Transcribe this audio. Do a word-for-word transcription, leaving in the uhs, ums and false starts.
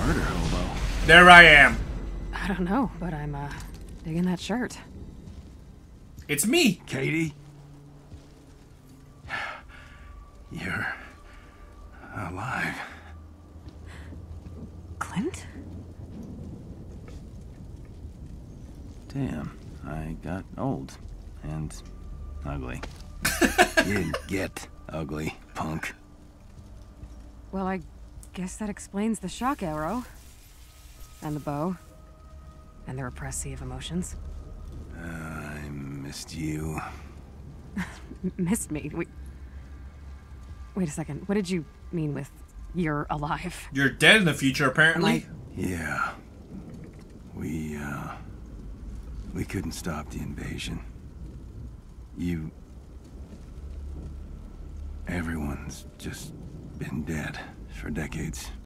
murder hobo. There I am. I don't know, but I'm, uh, digging that shirt. It's me. Katie? You're alive. Clint? Damn, I got old and ugly. You didn't get ugly, punk. Well, I guess that explains the shock arrow. And the bow. And the repressive emotions. Uh, I missed you. M missed me? Wait. Wait a second. What did you mean with you're alive? You're dead in the future, apparently. Yeah. We, uh... We couldn't stop the invasion. You... Everyone's just been dead for decades.